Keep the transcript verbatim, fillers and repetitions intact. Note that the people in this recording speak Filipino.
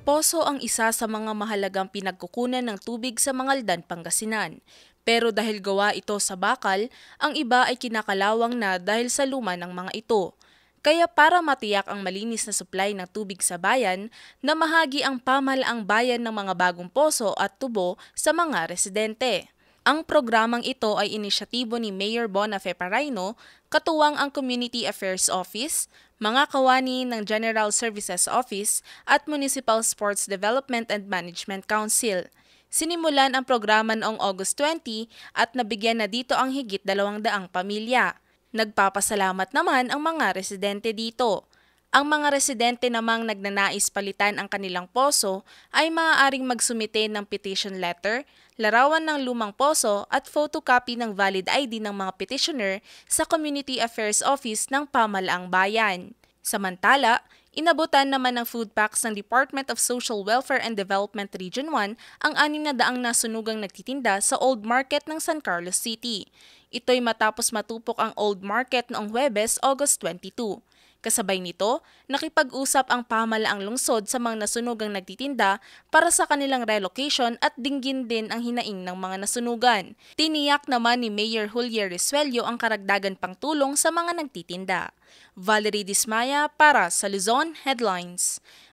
Poso ang isa sa mga mahalagang pinagkukunan ng tubig sa Mangaldan, Pangasinan. Pero dahil gawa ito sa bakal, ang iba ay kinakalawang na dahil sa luma ng mga ito. Kaya para matiyak ang malinis na supply ng tubig sa bayan, namahagi ang pamahalaang bayan ng mga bagong poso at tubo sa mga residente. Ang programang ito ay inisyatibo ni Mayor Bonafe Paraino, katuwang ang Community Affairs Office, mga kawani ng General Services Office at Municipal Sports Development and Management Council. Sinimulan ang programa noong August twentieth at nabigyan na dito ang higit dalawang daang pamilya. Nagpapasalamat naman ang mga residente dito. Ang mga residente namang nagnanais palitan ang kanilang poso ay maaaring magsumite ng petition letter, larawan ng lumang poso at photocopy ng valid I D ng mga petitioner sa Community Affairs Office ng Pamahalaang Bayan. Samantala, inabutan naman ng food packs ng Department of Social Welfare and Development Region one ang anim na daang nasunugang nagtitinda sa Old Market ng San Carlos City. Ito'y matapos matupok ang Old Market noong Huwebes, August twenty-second. Kasabay nito, nakipag-usap ang pamahalaang lungsod sa mga nasunugang nagtitinda para sa kanilang relocation at dinggin din ang hinaing ng mga nasunugan. Tiniyak naman ni Mayor Julier Resuello ang karagdagan pang tulong sa mga nagtitinda. Valerie Dismaya para sa Luzon Headlines.